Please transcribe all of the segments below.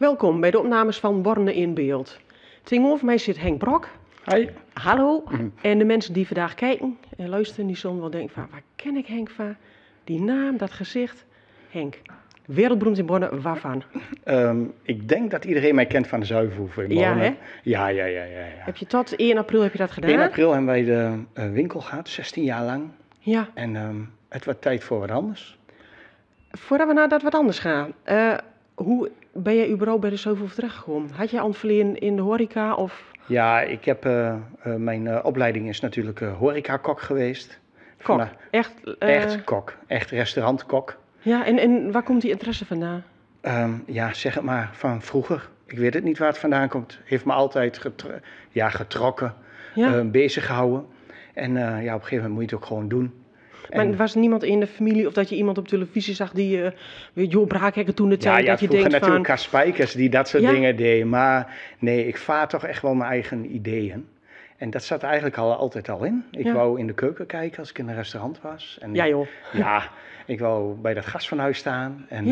Welkom bij de opnames van Borne in Beeld. Tegenover mij zit Henk Brok. Hoi. Hallo. En de mensen die vandaag kijken en luisteren, die zullen wel denken van, waar ken ik Henk van? Die naam, dat gezicht. Henk, wereldberoemd in Borne, waarvan? Ik denk dat iedereen mij kent van de Zuiverhoeve in Borne. Ja, hè? Ja. Heb je tot 1 april heb je dat gedaan? 1 april hebben wij de winkel gehad, 16 jaar lang. Ja. En het wordt tijd voor wat anders. Voordat we naar dat wat anders gaan. Hoe ben jij überhaupt bij de Zuiverhoeve terechtgekomen? Had je al een verleden in de horeca of... Ja, ik heb, mijn opleiding is natuurlijk horecakok geweest. Kok? Echt? Echt kok, echt restaurantkok. Ja, en waar komt die interesse vandaan? Ja, zeg het maar, van vroeger. Ik weet het niet waar het vandaan komt. Heeft me altijd getrokken, bezig gehouden. En op een gegeven moment moet je het ook gewoon doen. Maar er was niemand in de familie of dat je iemand op televisie zag die Jo Braakhekken toen de tijd dat je denkt van... Ja, natuurlijk Cas Spijkers die dat soort dingen deed. Maar nee, ik vaar toch echt wel mijn eigen ideeën. En dat zat eigenlijk altijd al in. Ik wou in de keuken kijken als ik in een restaurant was. En, ja joh. Ja, ik wou bij dat gast van huis staan. En,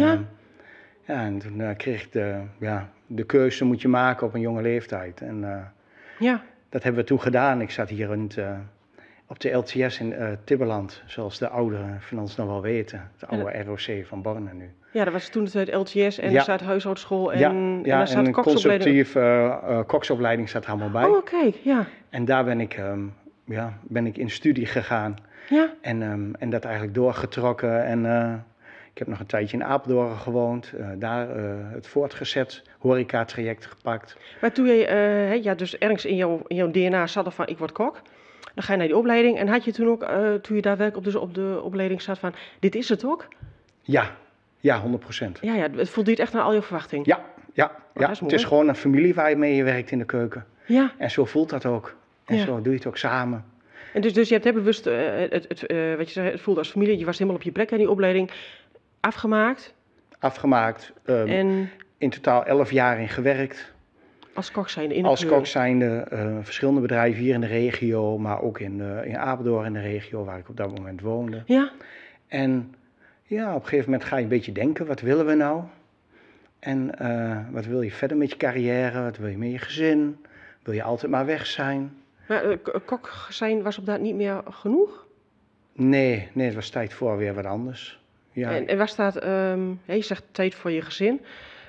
en toen kreeg ik de keuze moet je maken op een jonge leeftijd. En dat hebben we toen gedaan. Ik zat hier op de LTS in Tibberland, zoals de ouderen van ons nog wel weten. Het oude ROC van Borne nu. Ja, dat was toen het LTS en er zat huishoudschool en er zat een consultieve koksopleiding zat er allemaal bij. Oh, kijk, ja. En daar ben ik in studie gegaan. Ja. En dat eigenlijk doorgetrokken. En ik heb nog een tijdje in Apeldoorn gewoond. Daar het voortgezet horeca-traject gepakt. Maar toen je, dus ergens in jouw DNA zat er van ik word kok. Dan ga je naar die opleiding. En had je toen ook, toen je daar werkelijk op de opleiding zat van, dit is het ook? Ja, 100%. Ja, het voldoet echt aan al je verwachtingen. Ja. Het is gewoon een familie waar je mee werkt in de keuken. Ja. En zo voelt dat ook. En zo doe je het ook samen. En dus je hebt heel bewust, wat je zei, het voelde als familie. Je was helemaal op je plek aan die opleiding. Afgemaakt. En in totaal 11 jaar in gewerkt. Als kok zijnde in de Als kok zijnde, verschillende bedrijven hier in de regio, maar ook in Apeldoorn in de regio waar ik op dat moment woonde. Ja. En ja, op een gegeven moment ga je een beetje denken, wat willen we nou? En wat wil je verder met je carrière? Wat wil je met je gezin? Wil je altijd maar weg zijn? Maar kok zijn was op dat niet meer genoeg? Nee, het was tijd voor weer wat anders. Ja. En waar staat, je zegt tijd voor je gezin.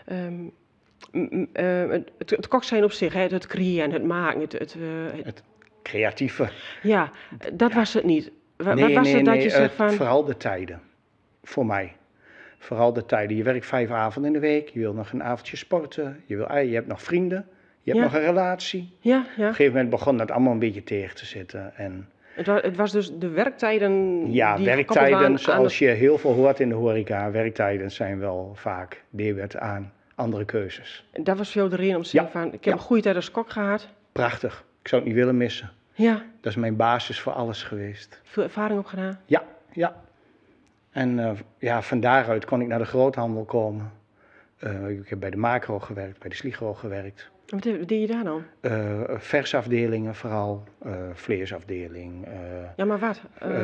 Het kok zijn op zich, het creëren, het maken, het creatieve. Ja, dat was het niet. Wat was het dat je zegt van... Vooral de tijden, voor mij. Vooral de tijden. Je werkt 5 avonden in de week, je wil nog een avondje sporten, je hebt nog vrienden, je hebt nog een relatie. Ja. Op een gegeven moment begon dat allemaal een beetje tegen te zitten. En het was dus de werktijden... Ja, werktijden zoals je heel veel hoort in de horeca. Werktijden zijn wel vaak deelwet aan andere keuzes. En dat was veel de reden om te zeggen van, ik heb een goede tijd als kok gehad. Prachtig. Ik zou het niet willen missen. Ja. Dat is mijn basis voor alles geweest. Veel ervaring opgedaan? Ja. En van daaruit kon ik naar de groothandel komen. Ik heb bij de Macro gewerkt, bij de Sligro gewerkt. Wat deed je daar dan? Versafdelingen vooral, vleesafdeling. Ja, maar wat?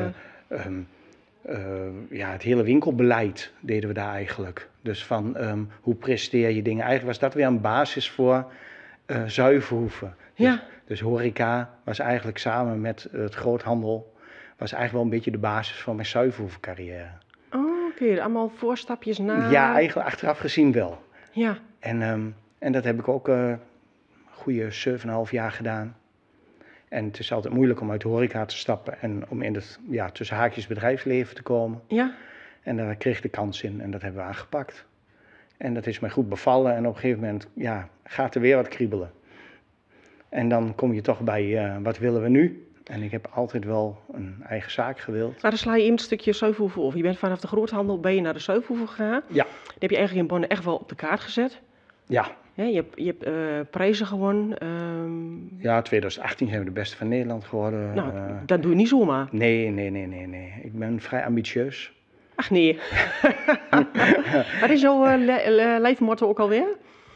Het hele winkelbeleid deden we daar eigenlijk. Dus van hoe presteer je dingen. Eigenlijk was dat weer een basis voor Zuiverhoeve. Dus horeca was eigenlijk samen met het groothandel... was eigenlijk wel een beetje de basis van mijn Zuiverhoeve carrière. Oh, oké. Allemaal voorstapjes na... Ja, eigenlijk achteraf gezien wel. Ja. En dat heb ik ook een goede 7,5 jaar gedaan. En het is altijd moeilijk om uit de horeca te stappen en om in het tussen haakjes bedrijfsleven te komen. Ja. En daar kreeg ik de kans in en dat hebben we aangepakt. En dat is mij goed bevallen en op een gegeven moment gaat er weer wat kriebelen. En dan kom je toch bij wat willen we nu? En ik heb altijd wel een eigen zaak gewild. Maar dan sla je in een stukje Zuiverhoeve over. Je bent vanaf de groothandel naar de Zuiverhoeve gegaan. Ja. Die heb je eigenlijk in Borne echt wel op de kaart gezet. Ja. Je hebt prijzen gewonnen. Ja, 2018 zijn we de beste van Nederland geworden. Nou, dat doe je niet zomaar. Nee. Ik ben vrij ambitieus. Ach nee. Wat is jouw leefmotto ook alweer?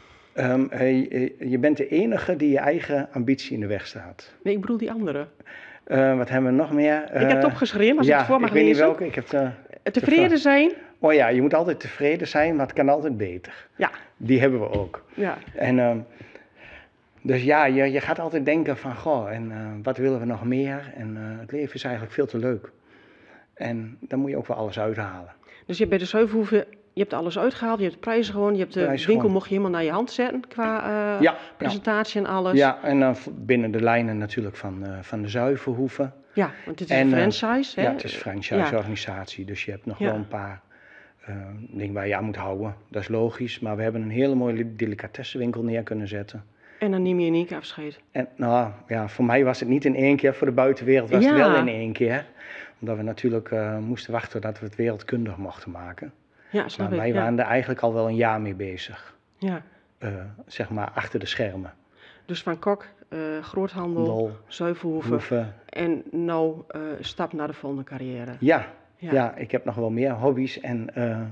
Je bent de enige die je eigen ambitie in de weg staat. Nee, ik bedoel die andere. Wat hebben we nog meer? Ik heb het opgeschreven, als ik het voor mag lezen. Ik weet niet welke. Tevreden zijn? Oh ja, je moet altijd tevreden zijn, maar het kan altijd beter. Ja. Die hebben we ook. Ja. En dus ja, je gaat altijd denken van, goh, en wat willen we nog meer? En het leven is eigenlijk veel te leuk. En dan moet je ook wel alles uithalen. Dus je hebt bij de Zuiverhoeve, je hebt alles uitgehaald, je hebt de prijzen gewoon, je hebt de winkel mocht je helemaal naar je hand zetten qua presentatie en alles. Ja, en dan binnen de lijnen natuurlijk van de Zuiverhoeve. Ja, want het is een franchise, hè? Ja, het is een franchise-organisatie, dus je hebt nog wel een paar dingen waar je aan moet houden. Dat is logisch, maar we hebben een hele mooie delicatessenwinkel neer kunnen zetten. En dan neem je in één keer afscheid. En nou ja, voor mij was het niet in één keer, voor de buitenwereld was het wel in één keer. Omdat we natuurlijk moesten wachten dat we het wereldkundig mochten maken. Ja, snap maar wij waren er eigenlijk al wel een jaar mee bezig. Ja. Zeg maar achter de schermen. Dus van kok, groothandel, Zuiverhoeve en nou stap naar de volgende carrière. Ja, ik heb nog wel meer hobby's en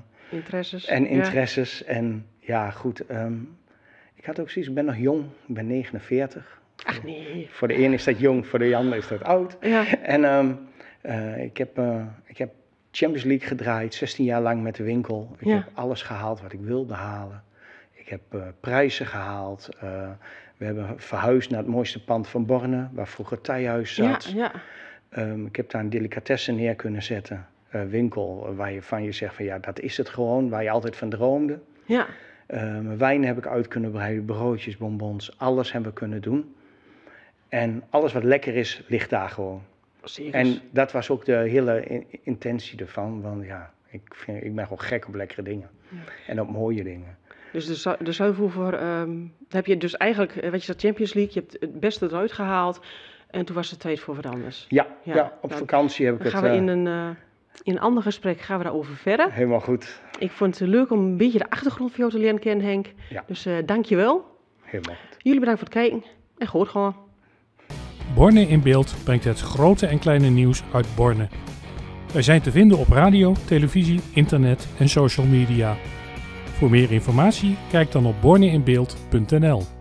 interesses. En ja, goed. Ik had ook zoiets, ik ben nog jong, ik ben 49. Ach nee. Voor de een is dat jong, voor de ander is dat oud. Ja. En ik heb Champions League gedraaid, 16 jaar lang met de winkel. Ik heb alles gehaald wat ik wilde halen. Ik heb prijzen gehaald. We hebben verhuisd naar het mooiste pand van Borne, waar vroeger Thijhuis zat. Ja. Ik heb daar een delicatessen neer kunnen zetten. Winkel waarvan je zegt van ja, dat is het gewoon, waar je altijd van droomde. Ja. Mijn wijn heb ik uit kunnen breiden, broodjes, bonbons, alles hebben we kunnen doen. En alles wat lekker is, ligt daar gewoon. Zeker. En dat was ook de hele intentie ervan, want ja, ik ben gewoon gek op lekkere dingen. Ja. En op mooie dingen. Dus de Zuiverhoever, heb je dus eigenlijk, wat je zegt, Champions League, je hebt het beste eruit gehaald. En toen was het tijd voor wat anders. Ja, op vakantie heb ik het... gaan we in een ander gesprek gaan we daarover verder. Helemaal goed. Ik vond het leuk om een beetje de achtergrond van jou te leren kennen, Henk. Ja. Dus dank je wel. Helemaal goed. Jullie bedankt voor het kijken en goed gewoon. Borne in Beeld brengt het grote en kleine nieuws uit Borne. Wij zijn te vinden op radio, televisie, internet en social media. Voor meer informatie kijk dan op borneinbeeld.nl.